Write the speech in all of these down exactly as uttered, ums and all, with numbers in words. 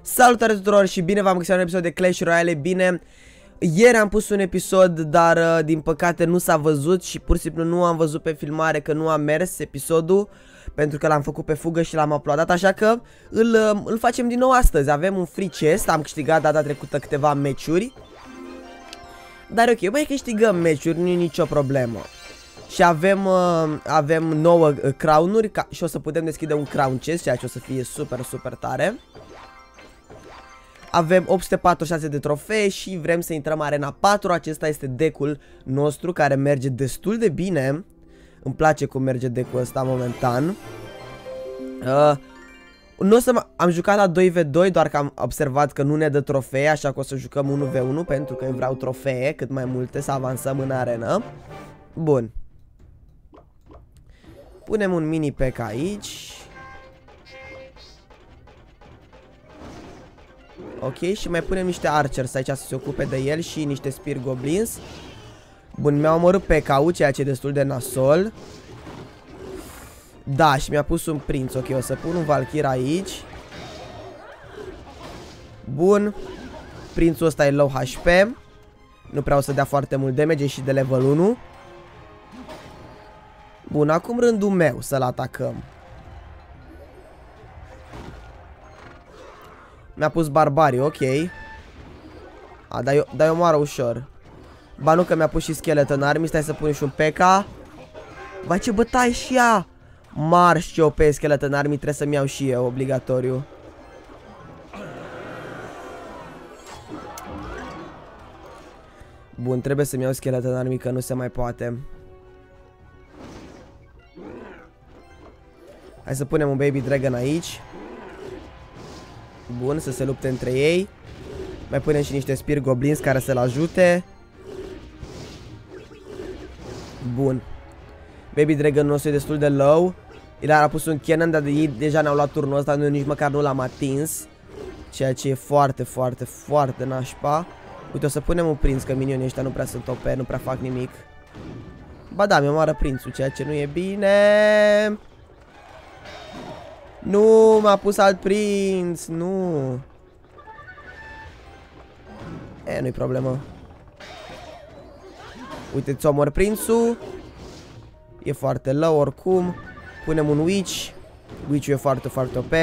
Salutare tuturor și bine v-am găsit la un episod de Clash Royale. Bine, ieri am pus un episod, dar uh, din păcate nu s-a văzut și pur și simplu nu am văzut pe filmare că nu a mers episodul, pentru că l-am făcut pe fugă și l-am uploadat, așa că îl, uh, îl facem din nou astăzi. Avem un free chest, am câștigat data trecută câteva meciuri, dar ok, mai câștigăm meciuri, nu e nicio problemă. Și avem, uh, avem nouă uh, crown-uri și o să putem deschide un crown chest, ceea ce o să fie super, super tare. Avem opt sute patruzeci și șase de trofee și vrem să intrăm arena patru. Acesta este deck-ul nostru care merge destul de bine. Îmi place cum merge deck-ul ăsta momentan. uh, Nu o să am jucat la doi v doi, doar că am observat că nu ne dă trofee, așa că o să jucăm unu v unu, pentru că eu vreau trofee, cât mai multe, să avansăm în arenă. Bun. Punem un mini pack aici. Ok, și mai punem niște archers aici să se ocupe de el și niște spear goblins. Bun, mi-a omorât P K-ul, ceea ce e destul de nasol. Da, și mi-a pus un prinț. Ok, o să pun un Valkyr aici. Bun. Prințul ăsta e low H P. Nu prea o să dea foarte mult damage, și de level unu. Bun, acum rândul meu să-l atacăm. Mi-a pus barbarii, ok. A, dar eu, dar eu moară ușor. Ba nu, că mi-a pus și skeleton army. Stai să pun și un P K. Vai, ce bătaie și ea. Marș, ce O P skeleton army. Trebuie să-mi iau și eu, obligatoriu. Bun, trebuie să-mi iau skeleton army, că nu se mai poate. Hai să punem un baby dragon aici. Bun, să se lupte între ei. Mai punem și niște spear goblins care să-l ajute. Bun. Baby dragon nostru e destul de low. El a pus un cannon, dar ei deja ne-au luat turnul ăsta, noi nici măcar nu l-am atins. Ceea ce e foarte, foarte, foarte nașpa. Uite, o să punem un prinț, că minionii ăștia nu prea sunt O P, nu prea fac nimic. Ba da, mi-o moară prințul, ceea ce nu e bine. Nu, m-a pus alt prinț, nu. E, nu-i problemă. Uite, ți-o omor prințul. E foarte low oricum. Punem un witch. Witch-ul e foarte, foarte O P.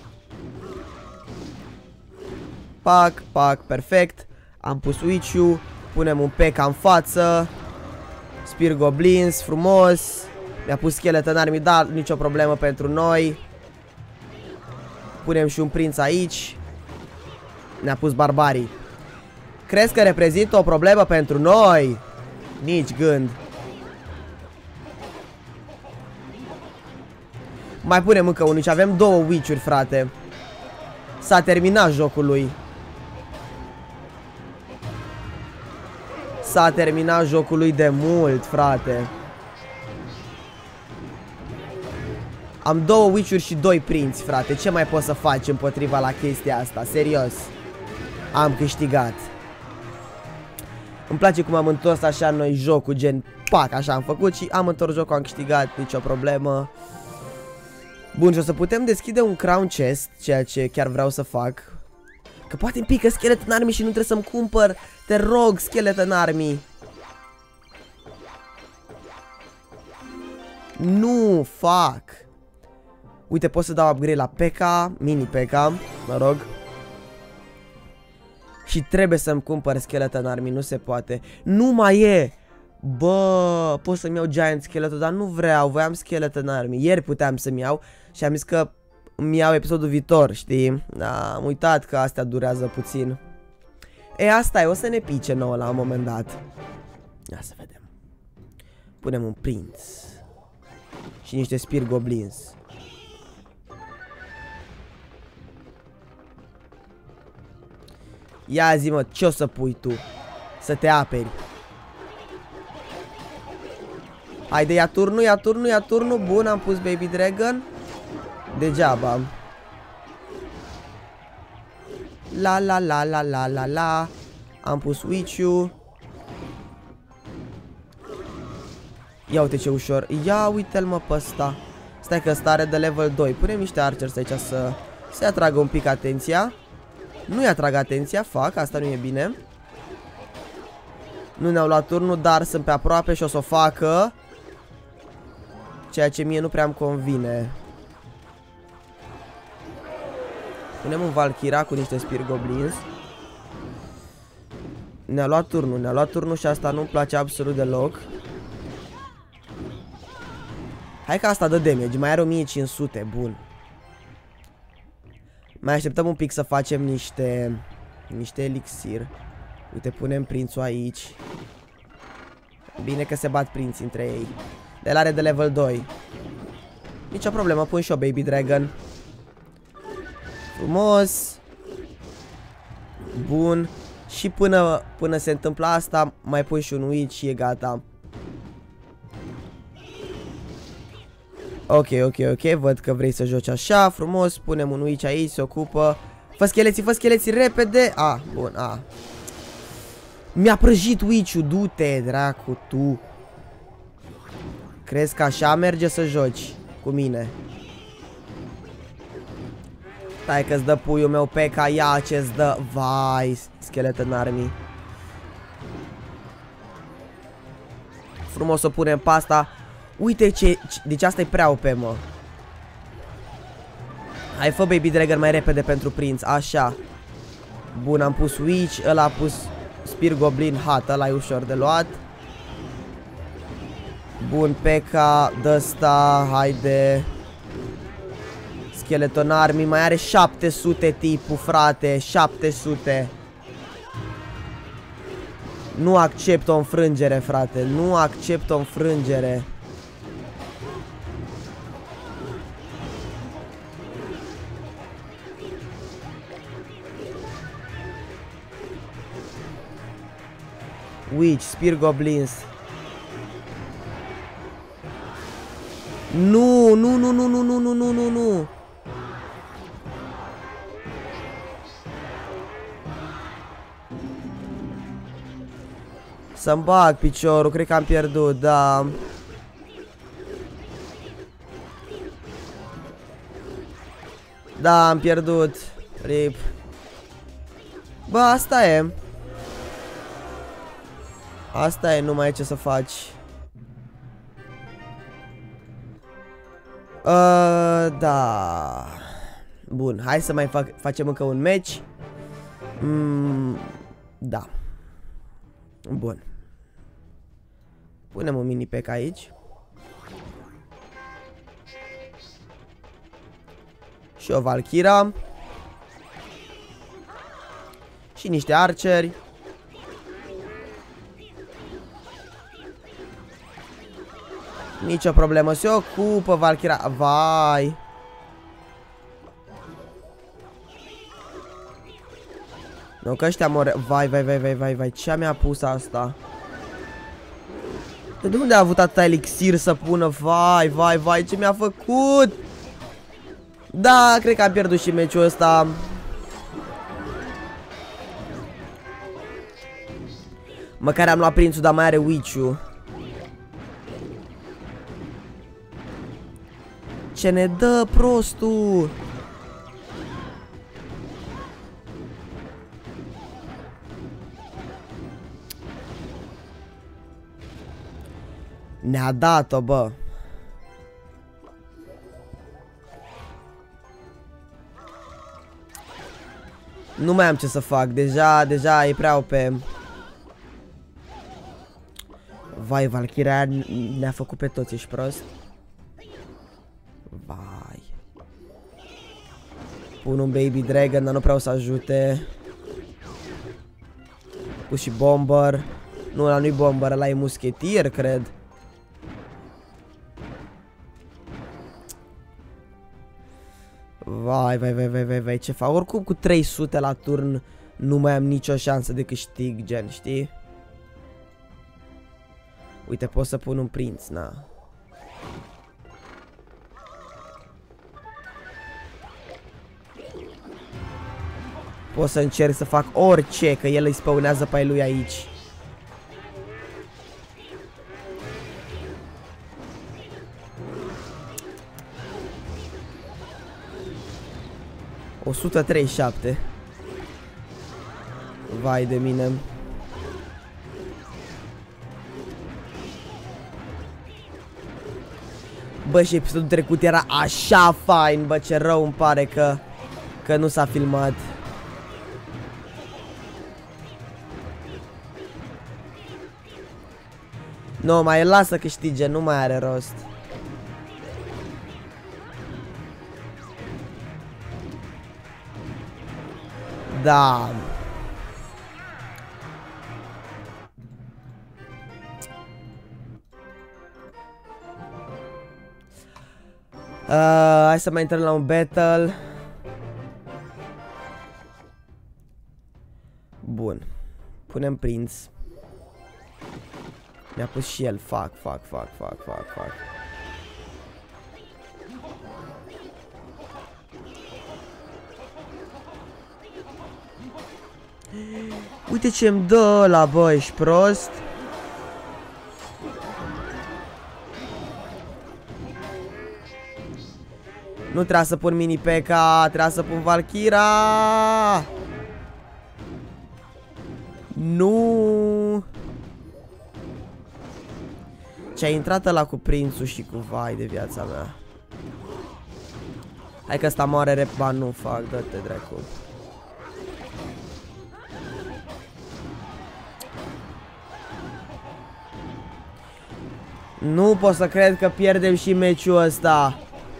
Pac, pac, perfect. Am pus witch-ul. Punem un P K în față. Spear goblins, frumos. Mi-a pus skeleton army, dar nicio problemă pentru noi. Punem și un prinț aici. Ne-a pus barbarii. Crezi că reprezintă o problemă pentru noi? Nici gând. Mai punem încă unul. Avem două witch-uri, frate. S-a terminat jocul lui. S-a terminat jocul lui de mult, frate. Am două witch-uri și doi prinți, frate. Ce mai pot să faci împotriva la chestia asta? Serios. Am câștigat. Îmi place cum am întors așa noi jocul, gen pac, așa am făcut și am întors jocul, am câștigat, nicio problemă. Bun, și o să putem deschide un crown chest, ceea ce chiar vreau să fac. Că poate îmi pică skeleton army și nu trebuie să-mi cumpăr. Te rog, skeleton army. Nu, fac. Uite, pot să dau upgrade la P K, mini P K, mă rog. Și trebuie să-mi cumpăr skeleton army, nu se poate. Nu mai e. Bă, pot să-mi iau giant skeleton, dar nu vreau, voiam skeleton army. Ieri puteam să-mi iau și am zis că îmi iau episodul viitor, știi? Da, am uitat că astea durează puțin. E, asta e, o să ne pice nouă la un moment dat. Ia să vedem. Punem un prinț. Și niște spear goblins. Ia zi, mă, ce o să pui tu? Să te aperi. Haide, ia turnul, ia turnul, ia turnul. Bun, am pus baby dragon. Degeaba. La la la la la la la. Am pus witch-ul. Ia uite ce ușor. Ia uite-l, mă, pe ăsta. Stai că ăsta are de level doi. Punem niște archers aici să se atragă un pic atenția. Nu-i atrag atenția, fac, asta nu e bine. Nu ne-au luat turnul, dar sunt pe aproape și o să o facă. Ceea ce mie nu prea îmi convine. Punem un Valkyra cu niște Spear Goblins. Ne-a luat turnul, ne-a luat turnul și asta nu-mi place absolut deloc. Hai că asta dă damage, mai are o mie cinci sute, bun. Mai așteptăm un pic să facem niște Niște elixir. Uite, punem prințul aici. Bine că se bat prinții între ei. El are de level doi. Nicio problemă, pun și o Baby Dragon. Frumos. Bun. Și până, până se întâmplă asta, mai pun și un witch și e gata. Ok, ok, ok, văd că vrei să joci așa, frumos, punem un witch aici, se ocupă. Fă scheleții, fă scheleții, repede. A, bun, a. Mi-a prăjit witch-ul, du-te, dracu, tu. Crezi că așa merge să joci cu mine? Stai că-ți dă puiul meu pe ca ia ce-ți dă. Vai, Skeleton Army. Frumos o punem pe asta. Uite ce, deci asta e prea O P, mă. Hai, fă Baby Dragon mai repede pentru prinț, așa. Bun, am pus Witch, ăla a pus Spear Goblin Hat, ăla e ușor de luat. Bun, P.E.K.K.A d-ăsta, haide. Skeleton Army, mai are șapte sute tipul, frate, șapte sute. Nu accept o înfrângere, frate, nu accept o înfrângere. Witch, Spear Goblins. Nu, nu, nu, nu, nu, nu, nu, nu, nu, nu. Să-mi bag piciorul, cred că am pierdut, da. Da, am pierdut. Rip. Bă, asta e. Asta e, nu mai e ce să faci. Uh, da. Bun, hai să mai fac, facem încă un match. mm, Da. Bun. Punem un mini P E K K.A aici. Și o Valkyra. Și niște archeri. Nicio problemă, se ocupă Valkyra. Vai. Nu, că ăștia mor. Vai, vai, vai, vai, vai, vai. Ce mi-a pus asta? De unde a avut atâta elixir să pună? Vai, vai, vai, ce mi-a făcut? Da, cred că am pierdut și meciul ăsta. Măcar am luat prințul, dar mai are witch-ul. Ce ne dă prostul? Ne-a dat-o, bă. Nu mai am ce să fac. Deja, deja e prea O P. Vai, Valkyria ne-a făcut pe toți, ești prost? Vai. Pun un Baby Dragon, dar nu vreau să ajute. Pus și Bomber. Nu, ăla nu-i Bomber, ăla e muschetier, cred. Vai, vai, vai, vai, vai, vai, ce fac? Oricum cu trei sute la turn nu mai am nicio șansă de câștig, gen, știi? Uite, pot să pun un prinț, na. Pot să încerc să fac orice, că el îi spawnează pe ai lui aici. o sută treizeci și șapte. Vai de mine. Bă, și episodul trecut era așa fain. Bă, ce rău îmi pare că Că nu s-a filmat. Nu, mai lasă câștige, nu mai are rost. Da. Uh, hai să mai intrăm la un battle. Bun. Punem prinț. Mi-a pus și el. Fac, fac, fac, fac, fac, fac. Uite ce-mi dă ăla, bă, ești prost? Nu trebuia să pun mini P K, trebuia să pun Valkyra. Nu. Ce-a intrat ăla cu prințul și cu vai de viața mea. Hai că ăsta moare rep. Ba nu fac, dă-te dracu. Nu pot să cred că pierdem și meciul ăsta.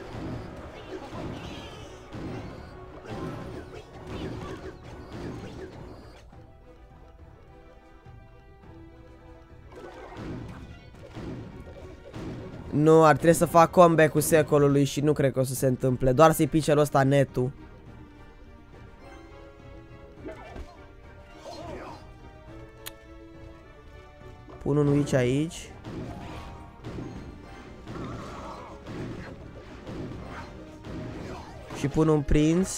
Nu, ar trebui să fac comeback-ul secolului și nu cred că o să se întâmple. Doar să-i pice lui ăsta netul. Pun un witch aici. Și pun un prinț.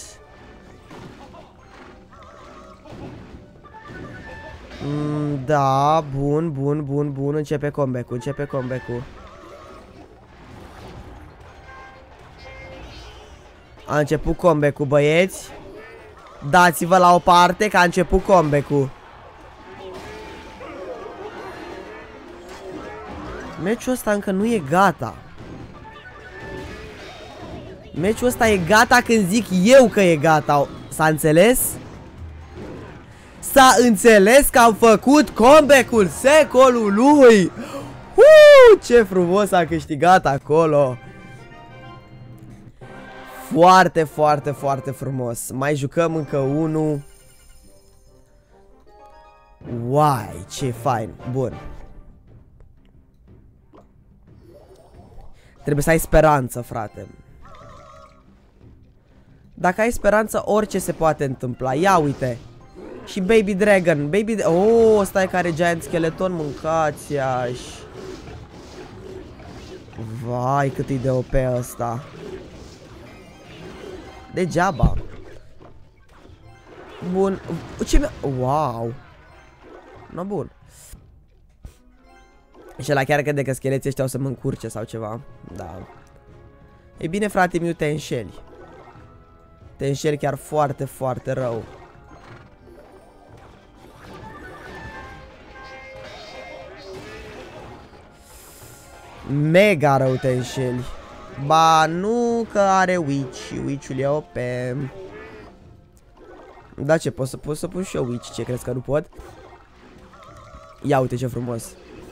Mm, da, bun, bun, bun, bun. Începe comeback-ul, începe comeback-ul. A început comeback-ul, băieți. Dați-vă la o parte că a început comeback-ul. Meciul ăsta încă nu e gata. Meciul ăsta e gata când zic eu că e gata. S-a înțeles? S-a înțeles că am făcut comeback-ul secolului. Uuu, ce frumos a câștigat acolo. Foarte, foarte, foarte frumos. Mai jucăm încă unul. Uai, ce fain. Bun. Trebuie să ai speranță, frate. Dacă ai speranță, orice se poate întâmpla. Ia uite. Și Baby Dragon. Baby... Oh, ăsta e care Giant Skeleton. Mâncați iași. Vai, cât e de O P ăsta. Degeaba. Bun. Ce mi-a... Wow. No, bun. Și ăla chiar crede că scheleții ăștia o să mă încurce sau ceva. Da. E bine, frate, miu, te înșeli. Te înșeli chiar foarte, foarte rău. Mega rău te înșeli. Ba, nu că are witch. Witch-ul e O P. Da, ce, pot să, pot să pun și eu witch. Ce crezi că nu pot? Ia uite ce frumos.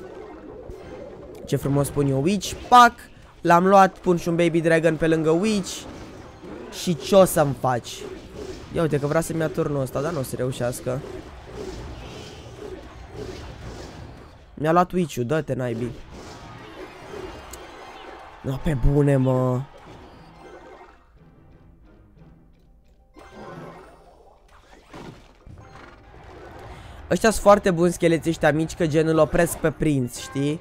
Ce frumos pun eu witch. Pac, l-am luat, pun și un Baby Dragon pe lângă witch. Și ce o să-mi faci? Ia uite că vrea să-mi ia turnul ăsta, dar nu o să reușească. Mi-a luat witch-ul, dă-te naibii. No, pe bune, mă. Ăștia sunt foarte buni, scheleții ăștia mici, că gen îl opresc pe prinț, știi?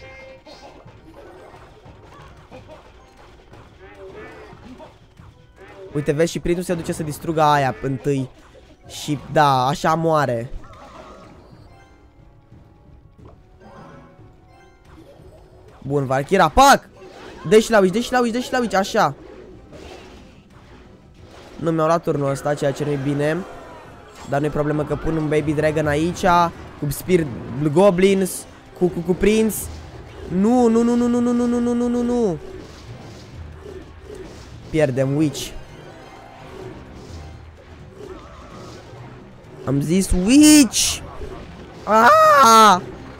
Uite, vezi, și prințul se duce să distrugă aia întâi. Și da, așa moare. Bun, Valkyra, pac! Dă-și la witch, dă-și la witch, dă-și la witch, așa. Nu mi-au luat turnul ăsta, ceea ce nu-i bine. Dar nu e problemă că pun un Baby Dragon aici, cu Spear Goblins, cu, cu, cu Prince. Nu, nu, nu, nu, nu, nu, nu, nu, nu, nu, nu, nu. Pierdem Witch. Am zis Witch! Ah!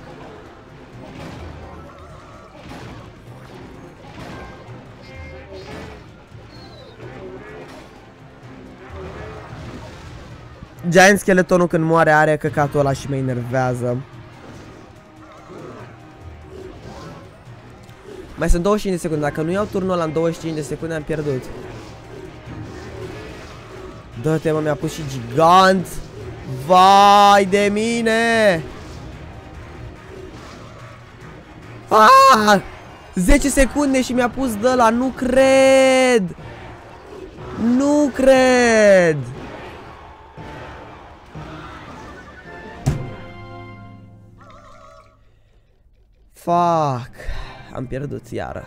Giant Skeletonul când moare are căcatul ăla și mă enervează. Mai sunt douăzeci și cinci de secunde. Dacă nu iau turnul ăla în douăzeci și cinci de secunde am pierdut. Dă-te, mă, mi-a pus și gigant. Vai de mine! Ah! zece secunde și mi-a pus de ăla. Nu cred! Nu cred! Fuck. Am pierdut iară.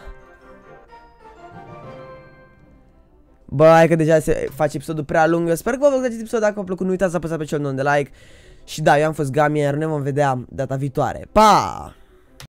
Bă, hai că deja se face episodul prea lung. Eu sper că vă plăcut acest episod. Dacă v-a plăcut, nu uitați să apăsați pe cel de like. Și da, eu am fost Gami, iar ne vom vedea data viitoare. Pa!